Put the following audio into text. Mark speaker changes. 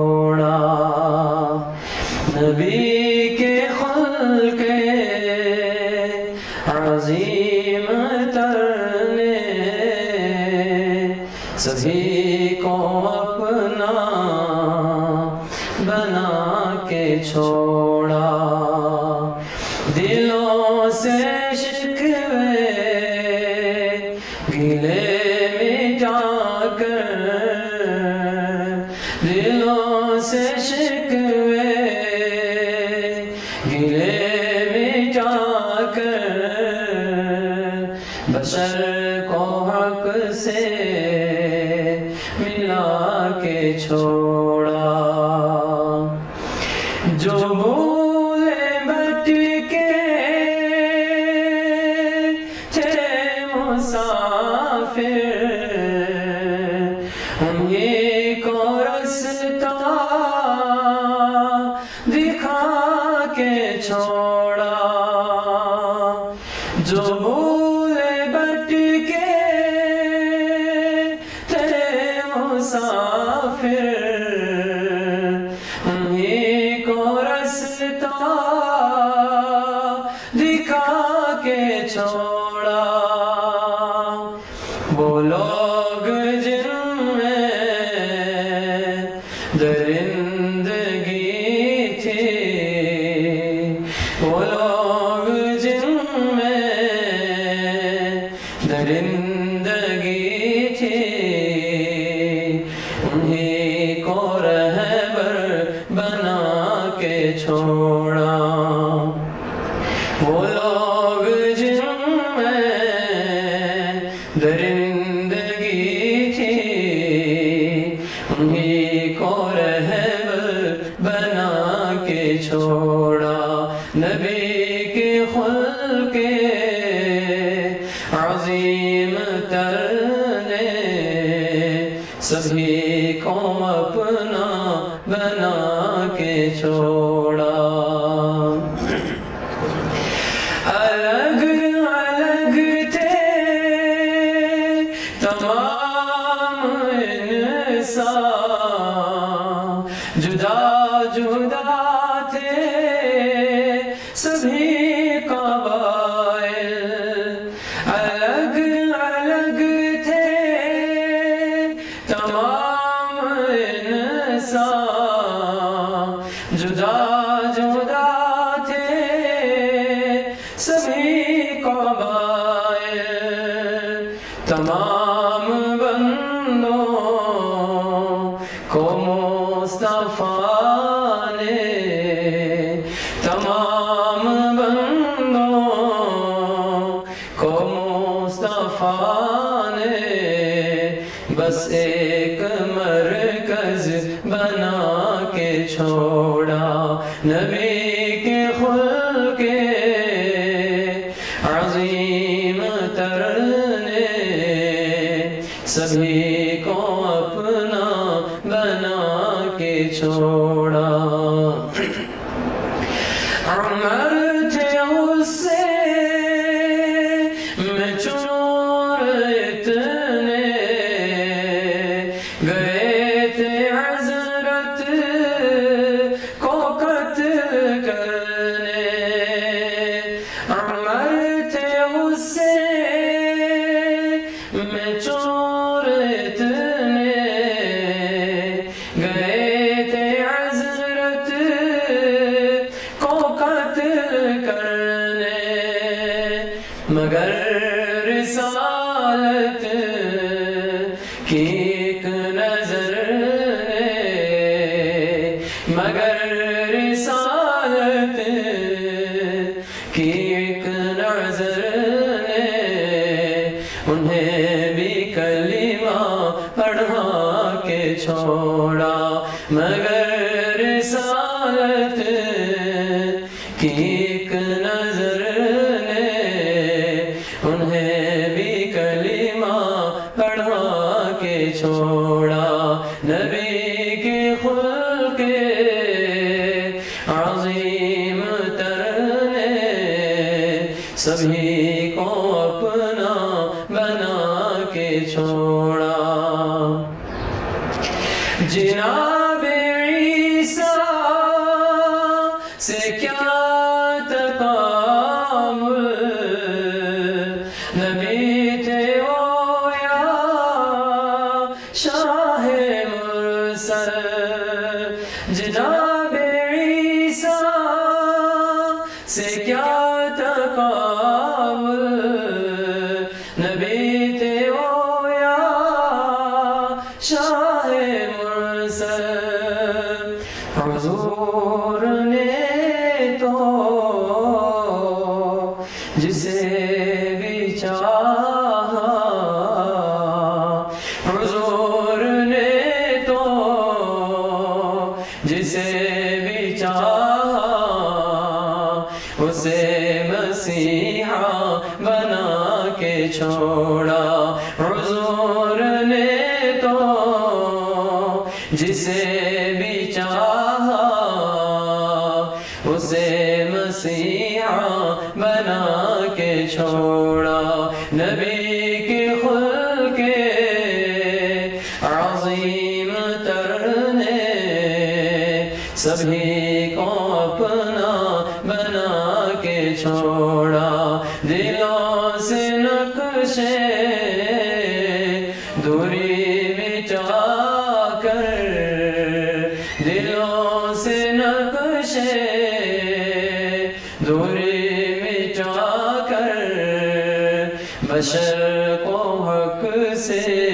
Speaker 1: چھوڑا نبی کے خلق عظیم تر نے سبھی کو اپنا بنا کے چھوڑا دلوں سے شکوے گلے مٹا کر دلوں سے شکوے گلے مٹا کر بشر کو حق سے ملا کے چھوڑا جو بھولے بھٹکے تھے مسافر انہیں کو رستہ دکھا کے چھوڑا جو بھولے بھٹکے تھے مسافر انہیں کو رستہ دکھا کے چھوڑا وہ لوگ جن میں درندگی تھی وہ لوگ جن میں درندگی تھی انہیں کو رہبر بنا کے چھوڑا وہ لوگ جن میں درندگی تھی انہیں کو رہبر بنا کے چھوڑا نبی کے خلق عظیم تر نے سبھی کو اپنا بنا کے چھوڑا الگ الگ تھے تمام انسان جدا جدا تھے سبھی قبائل الگ الگ تھے تمام انسان جدا جدا تھے سبھی قبائل تمام بندوں کو مصطفیٰ نے تمام بندوں کو مصطفیٰ نے بس ایک مرکز بنا کے چھوڑا نبی کے خلق عظیم تر نے سبھی کو اپنا بنا کے چھوڑا عمر تھے اس سے میں چور اتنے گئے تھے حضرت کو قتل کرنے عمر تھے اس سے میں چور اتنے گئے تھے حضرت کو قتل کرنے مگر رسالت کی ایک نظر نے مگر رسالت کی ایک نظر نے انہیں بھی کلمہ پڑھا کے چھوڑا مگر رسالت کی ایک نظر نے انہیں بھی کلمہ پڑھا کے چھوڑا نبی کے خلق عظیم تر نے سبھی کو اپنا بنا کے چھوڑا جناب جناب عیسیٰ سے کیا تقابل، نبی تھے وہ یا شاہ مرسل، حضور نے تو جسے بھی چاہا، حضور نے تو جسے بھی چاہا اسے مسیحا بنا کے چھوڑا، حضور نے تو جسے بھی چاہا اسے مسیحا بنا کے چھوڑا، نبی کے خلق عظیم تر نے سبھی کو اپنا بنا کے چھوڑا، دلوں سے نقشے دوری مٹا کر، دلوں سے نقشے دوری مٹا کر، بشر کو حق سے